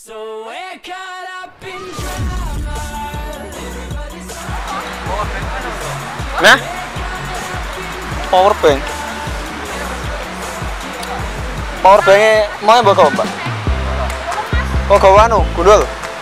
So we're caught up in drama. Nah, power bank. Power bank mau mbok kok, Mbak? Kok gawe anu, gundul.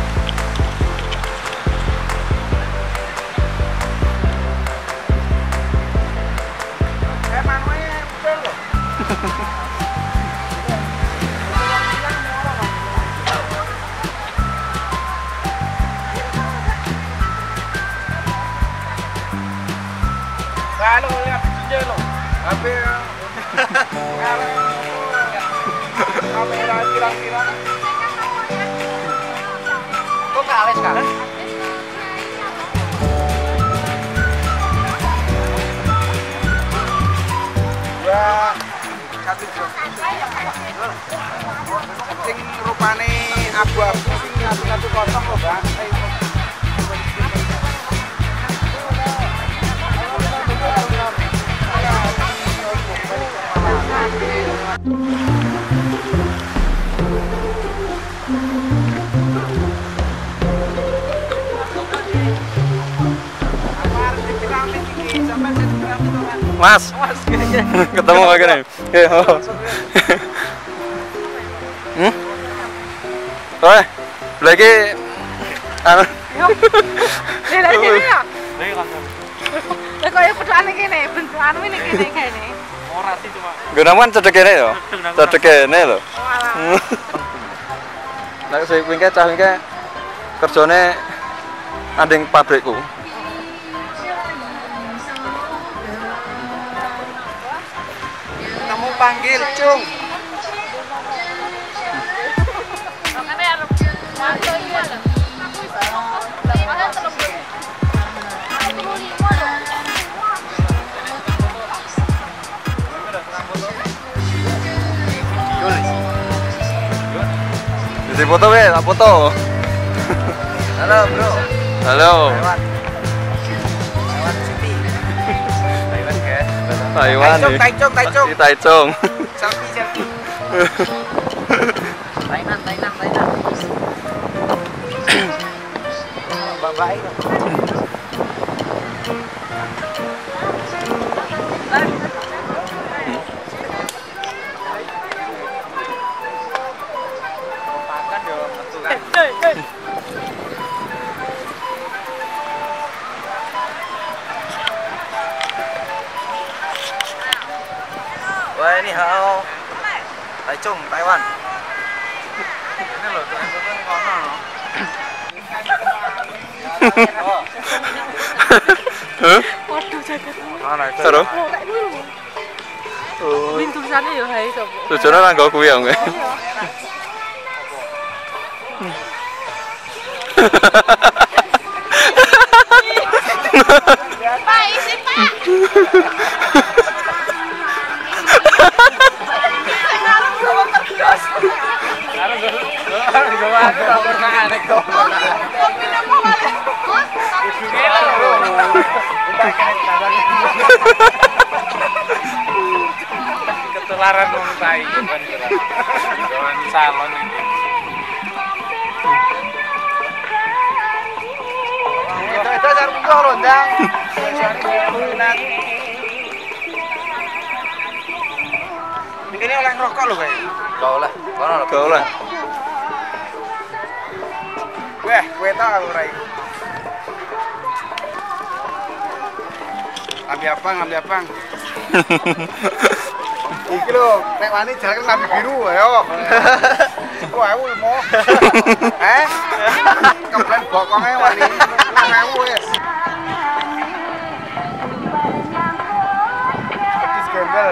Kalau lihat video lo, HP kamera kirang-kirang. Kok kalah sekarang? Wah, sing rupane abu-abu sing satu kosong loh, Bang. Mas, ketemu lagi nih. Oh, lagi anu. Lha kene ya? Lah kaya pedane kene, bentukan ini kene. Ora sih cuma. Gunawan cedek kene yo. Cedek kene lho. Nek sing wingke cah wingke kerjane anding pabrikku. Kamu panggil, Cung. Jadi foto weh, tak foto. Halo, Bro. Halo. Taiwan City. Taiwan guys. Taiwan nih. Taichung. Di Taichung. Selfie. Thailand. Bye-bye. Wah, ini hao. Taichung, Taiwan. Ini loh, yang foto ini kono loh. Waduh jaketmu. Mana itu? Seru. Lek kuwi lho. Oh. Wing tulisane yo hae sapa. Tujuannya nang nggo kuwi ya, nggih. Pak, isi Pak. Ketularan wong tai kan. Jangan salon ini. Itu jar butuh rondang. Ini oleh rokok lho, Guys. Kau lah. Kau lah. Weh, kowe tak ora iki. Ngambil apa? Iki lho, nek wani jalan ngambil biru ayo. Wah, aku mau. Kemplen bokonge wani 5.000 wis. Petis gembel.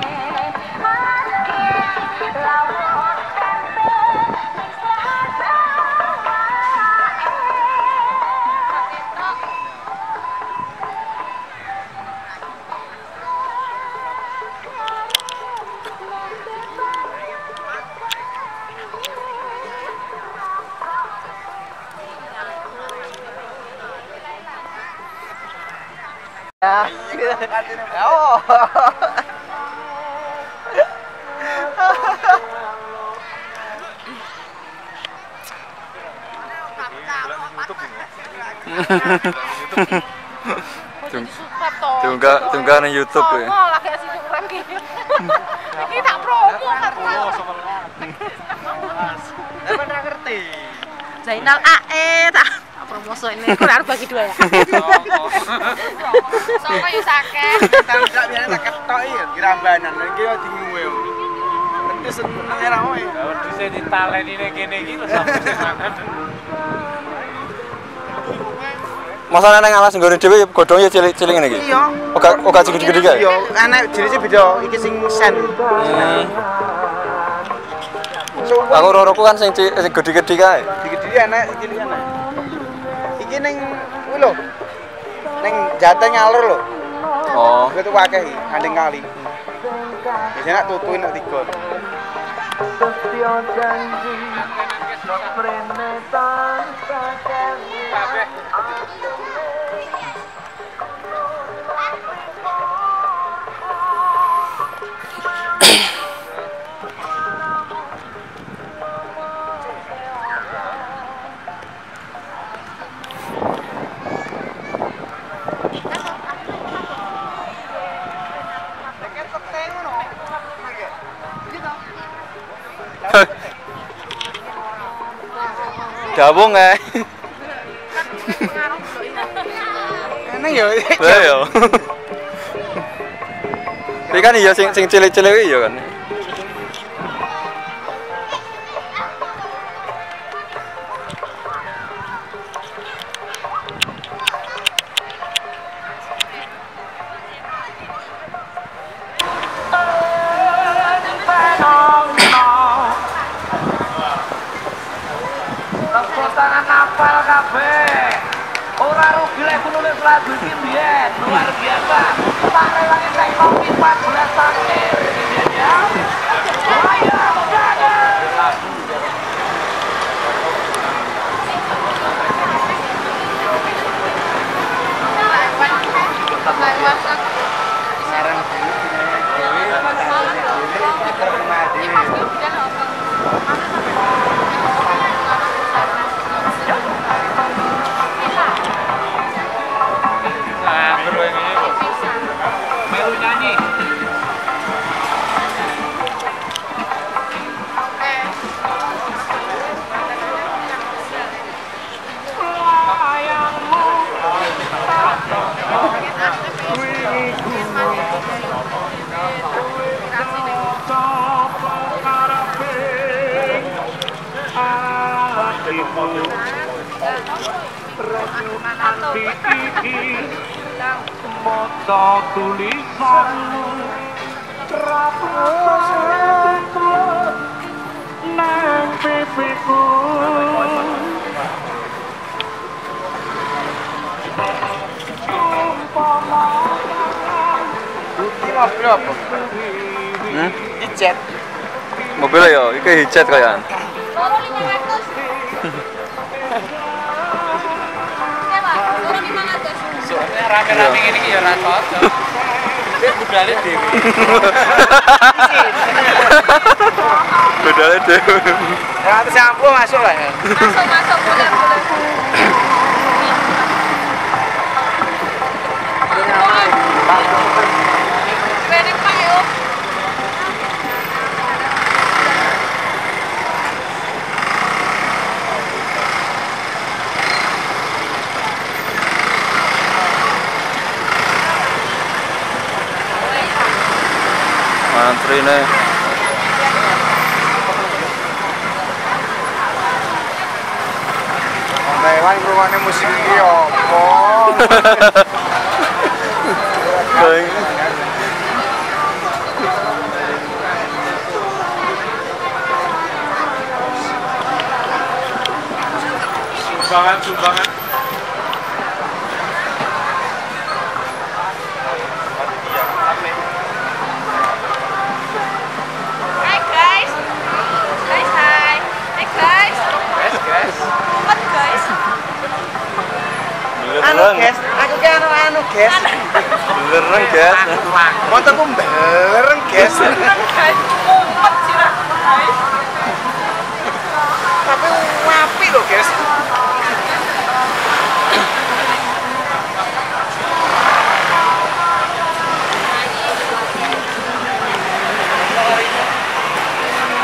Oh. Tunggal ning YouTube ya. Oh, lagi asik subscribe iki. Iki tak promo kan. Emang ora ngerti. Zainal AE tak promosi ini. Kok harus bagi dua ya? Sopo yo sakeh. Tak biar tak ketok iki Girambanan iki yo dinguwe. Nanti seneng era kowe. Wedhuse ditaleni ning kene iki terus sampe tenanan. Masane nang alas nggone dhewe godhong ya cilik-cilik ngene iki. Iya. Oga gede-gede kae. Iya, anak jenisnya beda. Iki sing sen. Aku roroku kan sing gede-gede kae. Gede-gede anak, cilik anak. Iki ning kuwi lho. Ning jatah ngalur lho. Oh. Kuwi tuh akeh iki, andeng kali. Biasanya nak tutuin nak tiga. Gabung ya. Enak ya. Lah ya. Iki kan iya sing cilik-cilik iya kan. Tangan apal kabeh. Ora rugi lek nulis lagu iki mbiyen, luar biasa. Tak rewangi teknologi 14 akhir ya. Ayo, melu nyanyi. Foto tulisanmu rapaku nang pipiku. Iki mobil apa? Iki jet. Mobil ya, iki hijet kayak. Loro 500. Soalnya rame-rame ini ya ora cocok. Dia budale dhewe. Bedanya dhewe. Ya atas sampo masuk lah ya. Masuk boleh. Ready Pak yo. Antri nih. Taiwan rumahnya musik iki opo? Going. Sumbangan. Hai guys. Guys, hai. Hai guys. Guys. What guys? Anu guys, aku ki anu guys. Beneran guys. Motorku belereng guys. Guys, mumet sih guys. Tapi apik lho guys.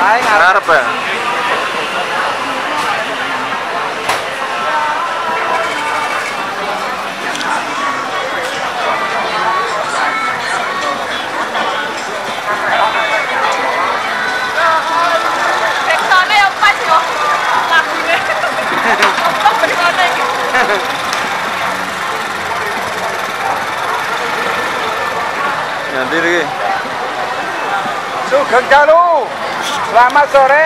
Aing ngarep ya. Teksone yang pas yo. Lagune. Teksone iki. Nanti lagi. Sugeng dalu. Selamat sore.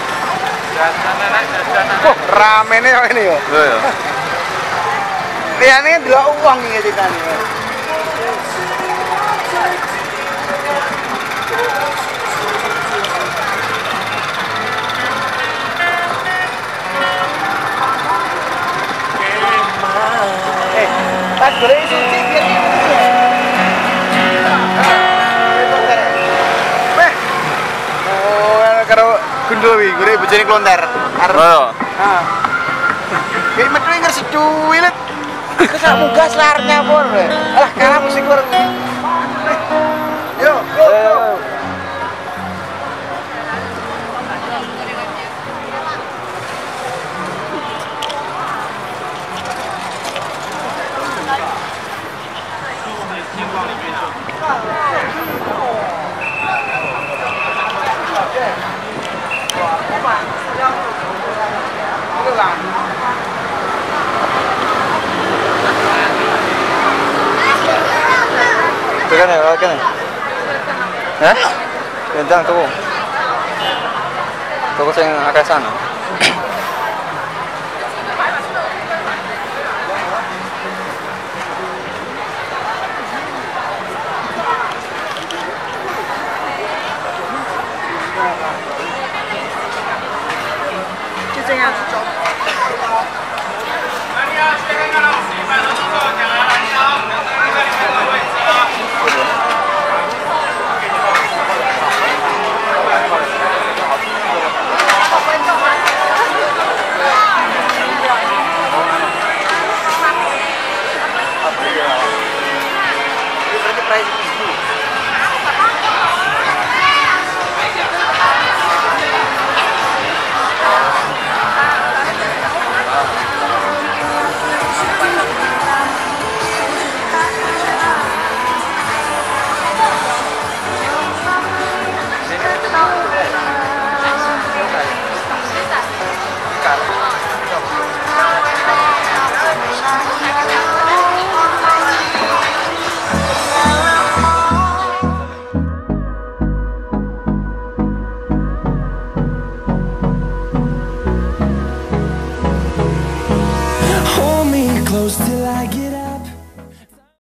Rame nih ini yo. Loh ya. Liyane delok uang iki ceritane. Pas boleh suci biar karo gundul wi, gure bojone klonter. Arep. Oh. Heeh. Kayak metu ngersi cuwilet. Aku sak munggah selarnya pun. Alah kalah musik war. Yo, go. Tekan ya, tekan ya. Hah? Bentang tuh. Toko sing akeh sana.